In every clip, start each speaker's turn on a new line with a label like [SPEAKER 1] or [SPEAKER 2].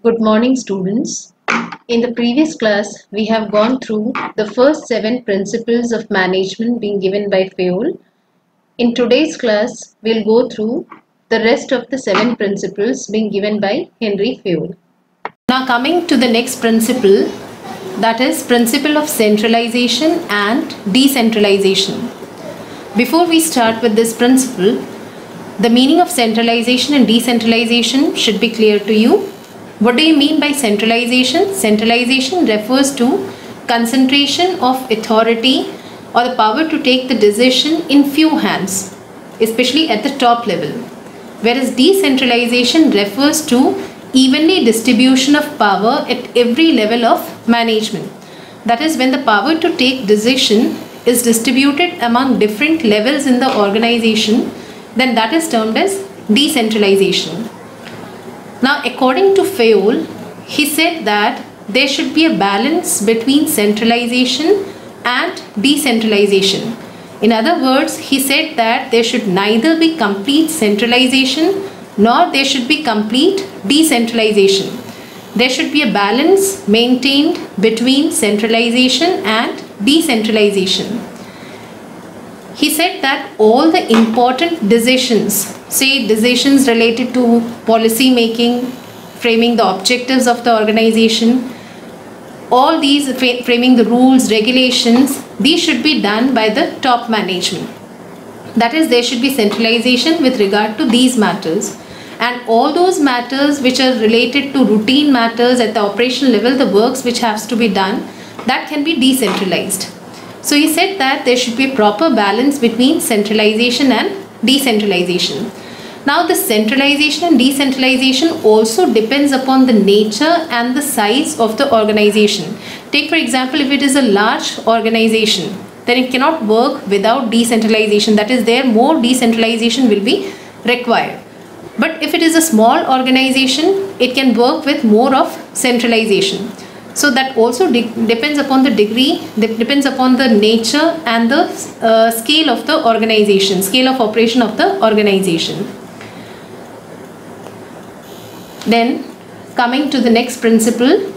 [SPEAKER 1] Good morning, students. In the previous class, we have gone through the first 7 principles of management being given by Fayol. In today's class, we'll go through the rest of the 7 principles being given by Henry Fayol. Now coming to the next principle, that is principle of centralization and decentralization. Before we start with this principle, the meaning of centralization and decentralization should be clear to you. What do you mean by centralization? Centralization refers to concentration of authority or the power to take the decision in few hands, especially at the top level. Whereas decentralization refers to evenly distribution of power at every level of management. That is, when the power to take decision is distributed among different levels in the organization, then that is termed as decentralization. Now, according to Fayol, he said that there should be a balance between centralization and decentralization. In other words, he said that there should neither be complete centralization nor there should be complete decentralization. There should be a balance maintained between centralization and decentralization. He said that all the important decisions, say decisions related to policy making, framing the objectives of the organization, all these framing the rules, regulations, these should be done by the top management. That is, there should be centralization with regard to these matters. And all those matters which are related to routine matters at the operational level, the works which has to be done, that can be decentralized. So he said that there should be a proper balance between centralization and decentralization. Now the centralization and decentralization also depends upon the nature and the size of the organization. Take for example, if it is a large organization, then it cannot work without decentralization. That is, there more decentralization will be required. But if it is a small organization, it can work with more of centralization. So that also depends upon the degree, depends upon the nature and the scale of the organization, scale of operation of the organization. Then coming to the next principle,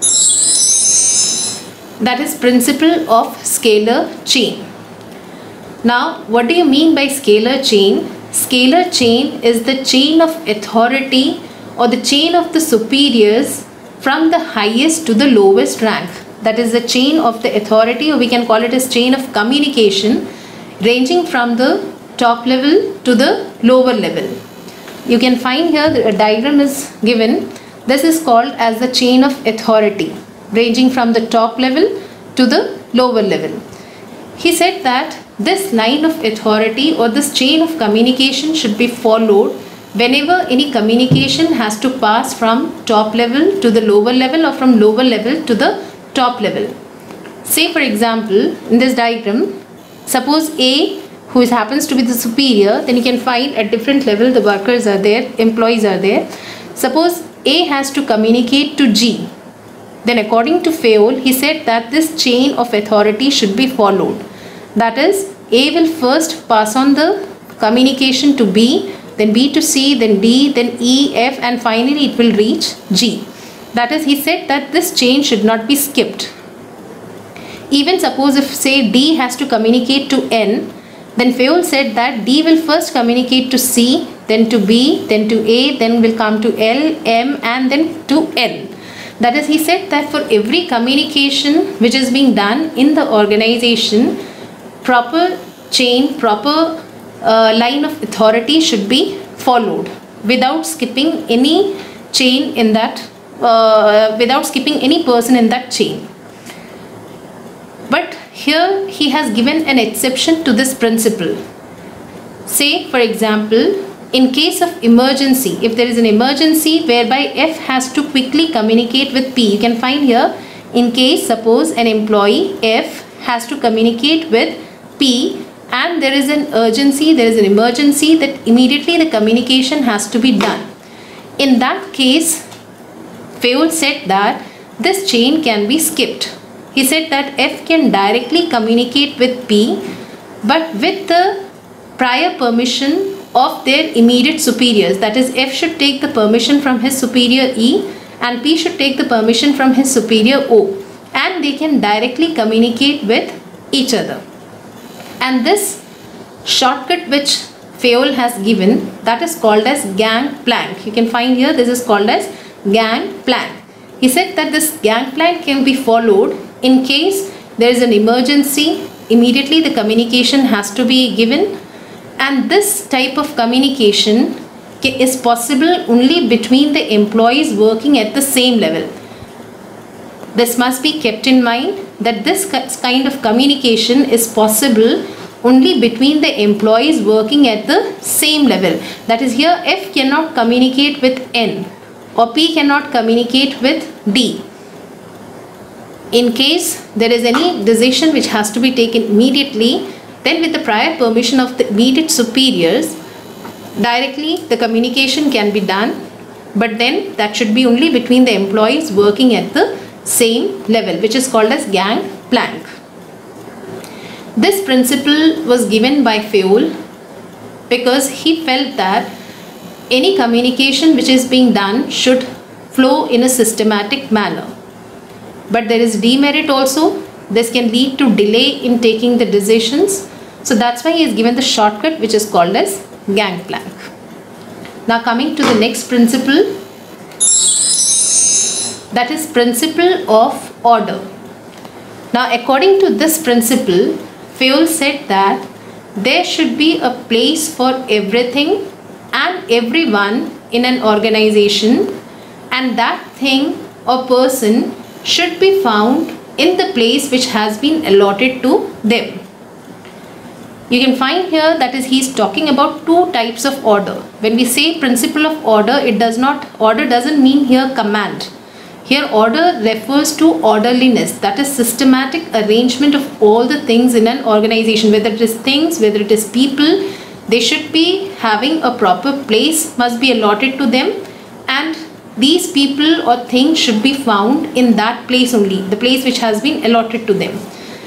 [SPEAKER 1] that is principle of scalar chain. Now, what do you mean by scalar chain? Scalar chain is the chain of authority or the chain of the superiors from the highest to the lowest rank. That is the chain of the authority, or we can call it as chain of communication, ranging from the top level to the lower level. You can find here a diagram is given. This is called as the chain of authority, ranging from the top level to the lower level. He said that this line of authority or this chain of communication should be followed whenever any communication has to pass from top level to the lower level or from lower level to the top level. Say for example, in this diagram, suppose A, who happens to be the superior, then you can find at different level the workers are there, employees are there. Suppose A has to communicate to G. Then according to Fayol, he said that this chain of authority should be followed. That is, A will first pass on the communication to B, then B to C, then D, then E, F, and finally it will reach G. That is, he said that this chain should not be skipped. Even suppose if say D has to communicate to N, then Fayol said that D will first communicate to C, then to B, then to A, then will come to L, M, and then to N. That is, he said that for every communication which is being done in the organization, proper chain, proper line of authority should be followed without skipping any chain in that, without skipping any person in that chain. But here he has given an exception to this principle. Say for example, in case of emergency, if there is an emergency whereby F has to quickly communicate with P, you can find here, in case suppose an employee F has to communicate with P and there is an urgency, there is an emergency, that immediately the communication has to be done. In that case, Fayol said that this chain can be skipped. He said that F can directly communicate with P, but with the prior permission of their immediate superiors. That is, F should take the permission from his superior E and P should take the permission from his superior O, and they can directly communicate with each other. And this shortcut which Fayol has given, that is called as gangplank. You can find here this is called as gangplank. He said that this gangplank can be followed in case there is an emergency. Immediately the communication has to be given, and this type of communication is possible only between the employees working at the same level. This must be kept in mind that this kind of communication is possible only between the employees working at the same level. That is, here F cannot communicate with N or P cannot communicate with D. In case there is any decision which has to be taken immediately, then with the prior permission of the immediate superiors, directly the communication can be done, but then that should be only between the employees working at the same level, which is called as gangplank. This principle was given by Fayol because he felt that any communication which is being done should flow in a systematic manner. But there is demerit also. This can lead to delay in taking the decisions. So that's why he has given the shortcut which is called as gangplank. Now coming to the next principle, that is principle of order. Now according to this principle, Fayol said that there should be a place for everything and everyone in an organization, and that thing or person should be found in the place which has been allotted to them. You can find here that is he is talking about two types of order. When we say principle of order, order doesn't mean here command. Here order refers to orderliness, that is systematic arrangement of all the things in an organization, whether it is things, whether it is people. They should be having a proper place must be allotted to them, and these people or things should be found in that place only, the place which has been allotted to them.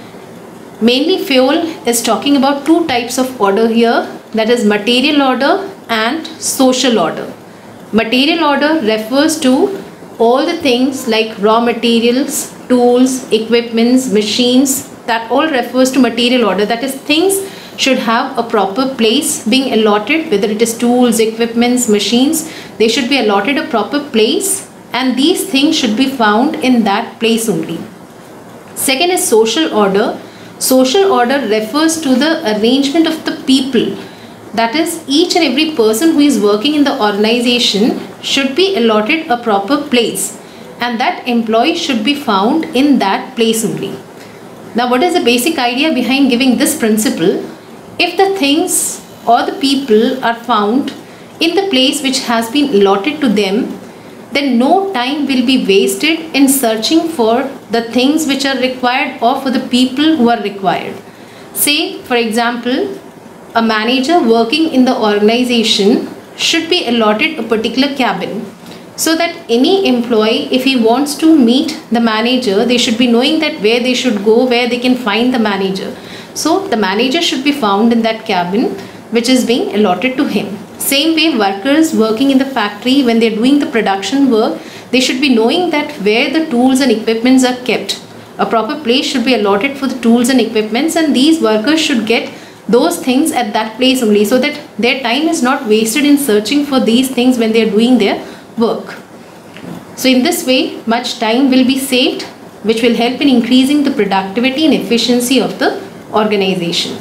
[SPEAKER 1] Mainly Fayol is talking about two types of order here, that is material order and social order. Material order refers to all the things like raw materials, tools, equipments, machines, that all refers to material order. That is, things should have a proper place being allotted, whether it is tools, equipments, machines, they should be allotted a proper place, and these things should be found in that place only. Second is social order. Social order refers to the arrangement of the people. That is, each and every person who is working in the organization should be allotted a proper place, and that employee should be found in that place only. Now, what is the basic idea behind giving this principle? If the things or the people are found in the place which has been allotted to them, then no time will be wasted in searching for the things which are required or for the people who are required. Say, for example, a manager working in the organization should be allotted a particular cabin, so that any employee, if he wants to meet the manager, they should be knowing that where they should go, where they can find the manager. So the manager should be found in that cabin which is being allotted to him. Same way, workers working in the factory, when they are doing the production work, they should be knowing that where the tools and equipments are kept. A proper place should be allotted for the tools and equipments, and these workers should get those things at that place only, so that their time is not wasted in searching for these things when they are doing their work. So in this way, much time will be saved, which will help in increasing the productivity and efficiency of the organization.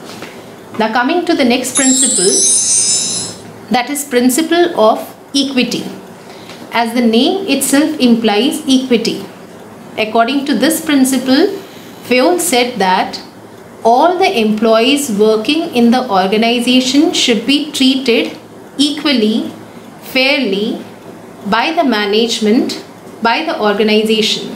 [SPEAKER 1] Now coming to the next principle, that is principle of equity. As the name itself implies, equity. According to this principle, Fayol said that all the employees working in the organization should be treated equally, fairly by the management, by the organization.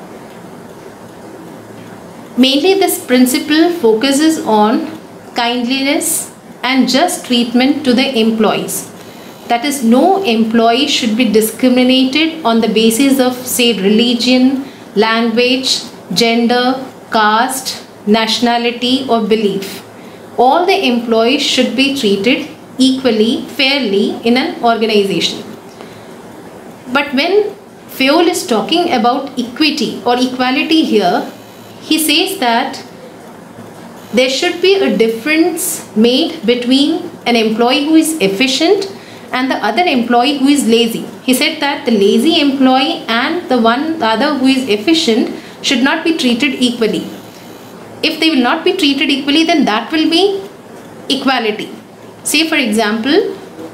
[SPEAKER 1] Mainly this principle focuses on kindliness and just treatment to the employees. That is, no employee should be discriminated on the basis of, say, religion, language, gender, caste, nationality or belief. All the employees should be treated equally, fairly in an organization. But when Fayol is talking about equity or equality here. He says that there should be a difference made between an employee who is efficient and the other employee who is lazy. He said that the lazy employee and the other who is efficient should not be treated equally. If they will not be treated equally, then that will be equality. Say for example,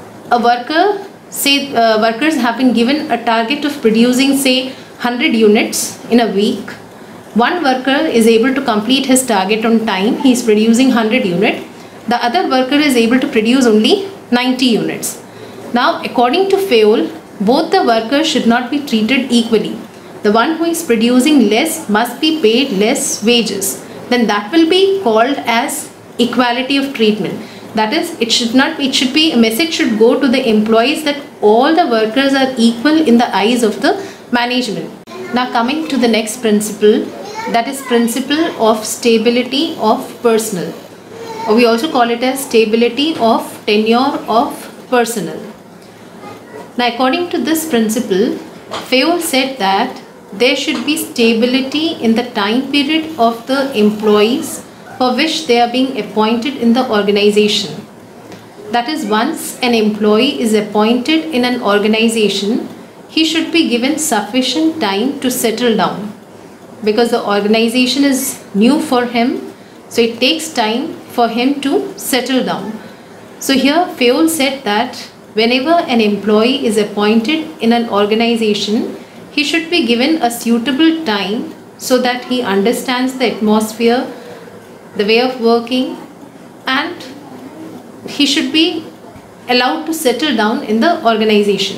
[SPEAKER 1] workers have been given a target of producing say 100 units in a week. One worker is able to complete his target on time. He is producing 100 units. The other worker is able to produce only 90 units. Now, according to Fayol, both the workers should not be treated equally. The one who is producing less must be paid less wages. Then that will be called as equality of treatment. That is, a message should go to the employees that all the workers are equal in the eyes of the management. Now coming to the next principle, that is principle of stability of personnel. Or we also call it as stability of tenure of personnel. Now according to this principle, Fayol said that there should be stability in the time period of the employees for which they are being appointed in the organization. That is, once an employee is appointed in an organization, he should be given sufficient time to settle down, because the organization is new for him, so it takes time for him to settle down. So here Fayol said that whenever an employee is appointed in an organization, he should be given a suitable time so that he understands the atmosphere, the way of working, and he should be allowed to settle down in the organization.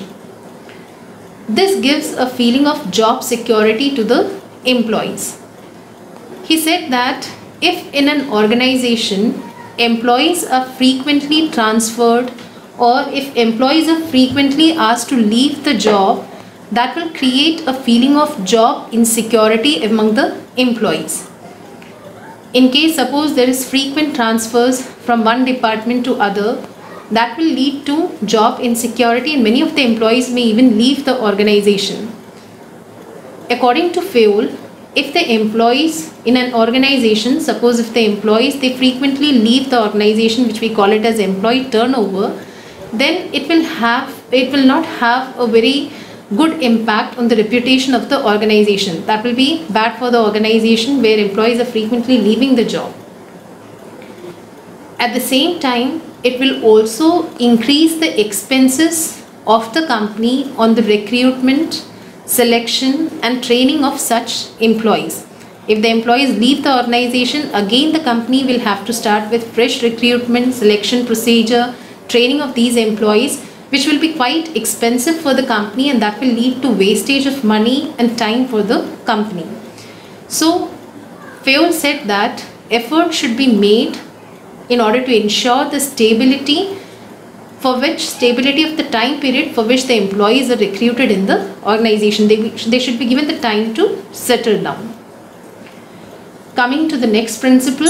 [SPEAKER 1] This gives a feeling of job security to the employees. He said that if in an organization employees are frequently transferred, or if employees are frequently asked to leave the job, that will create a feeling of job insecurity among the employees. In case suppose there is frequent transfers from one department to other, that will lead to job insecurity, and many of the employees may even leave the organization. According to Fayol, if the employees in an organization, suppose if the employees they frequently leave the organization, which we call it as employee turnover, then it will not have a very good impact on the reputation of the organization. That will be bad for the organization where employees are frequently leaving the job. At the same time, it will also increase the expenses of the company on the recruitment, selection and training of such employees. If the employees leave the organization, again the company will have to start with fresh recruitment, selection procedure, training of these employees, which will be quite expensive for the company, and that will lead to wastage of money and time for the company. So Fayol said that effort should be made in order to ensure the stability of the time period for which the employees are recruited in the organization. They should be given the time to settle down. Coming to the next principle,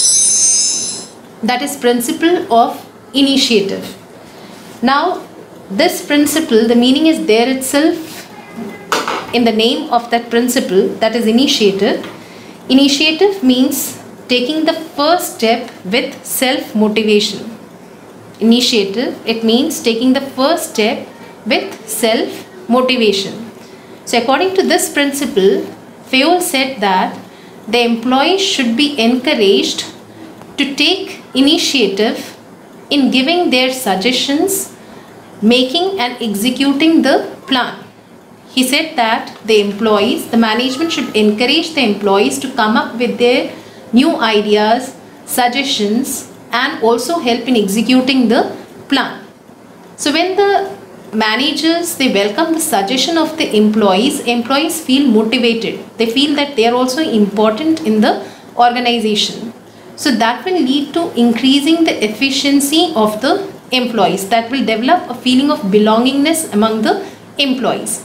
[SPEAKER 1] that is principle of initiative. Now this principle, the meaning is there itself in the name of that principle, that is initiative. Initiative means taking the first step with self-motivation. Initiative, it means taking the first step with self-motivation. So according to this principle, Fayol said that the employee should be encouraged to take initiative in giving their suggestions, making and executing the plan. He said that the management should encourage the employees to come up with their new ideas, suggestions, and also help in executing the plan. So when the managers, they welcome the suggestion of the employees feel motivated. They feel that they are also important in the organization. So that will lead to increasing the efficiency of the employees. That will develop a feeling of belongingness among the employees.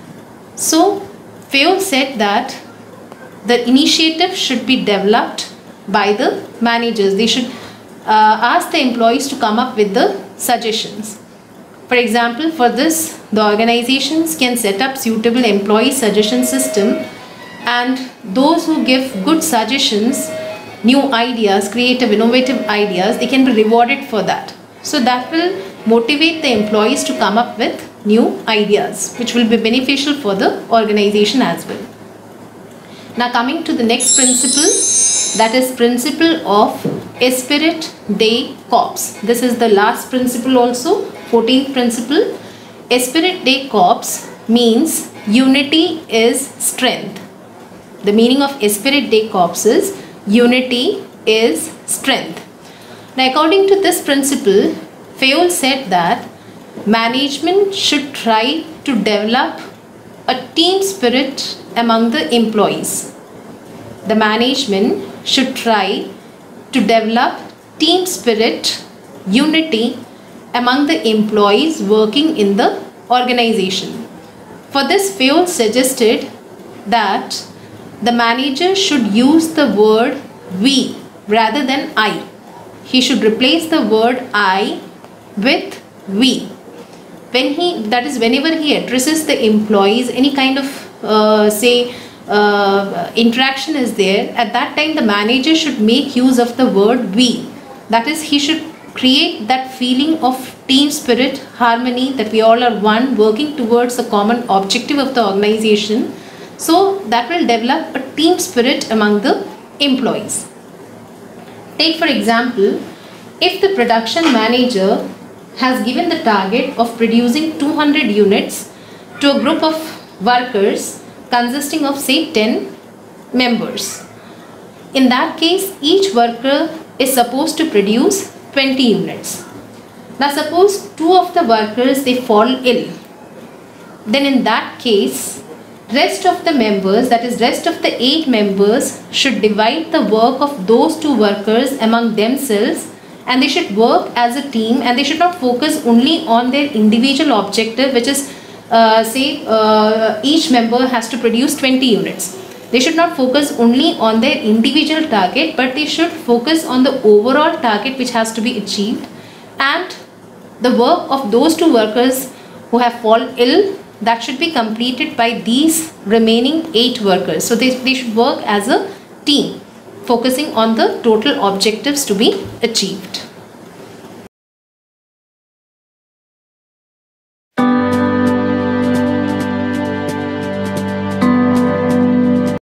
[SPEAKER 1] So Fayol said that the initiative should be developed by the managers. They should ask the employees to come up with the suggestions. For example, for this, the organizations can set up suitable employee suggestion system, and those who give good suggestions, new ideas, creative, innovative ideas, they can be rewarded for that. So that will motivate the employees to come up with new ideas, which will be beneficial for the organization as well. Now coming to the next principle, that is principle of Esprit de Corps. This is the last principle also, 14th principle. Esprit de Corps means unity is strength. The meaning of Esprit de Corps is unity is strength. Now according to this principle, Fayol said that management should try to develop a team spirit among the employees. The management should try to develop team spirit, unity among the employees working in the organization. For this, Fayol suggested that the manager should use the word we rather than I. He should replace the word I with we. Whenever he addresses the employees, any kind of interaction is there, at that time the manager should make use of the word we. That is, he should create that feeling of team spirit, harmony, that we all are one, working towards a common objective of the organization. So that will develop a team spirit among the employees. Take for example, if the production manager has given the target of producing 200 units to a group of workers consisting of say 10 members. In that case, each worker is supposed to produce 20 units. Now suppose 2 of the workers, they fall ill. Then in that case, rest of the members, that is rest of the 8 members, should divide the work of those 2 workers among themselves, and they should work as a team, and they should not focus only on their individual objective, which is each member has to produce 20 units. They should not focus only on their individual target, but they should focus on the overall target which has to be achieved, and the work of those 2 workers who have fallen ill, that should be completed by these remaining 8 workers. So they should work as a team, focusing on the total objectives to be achieved.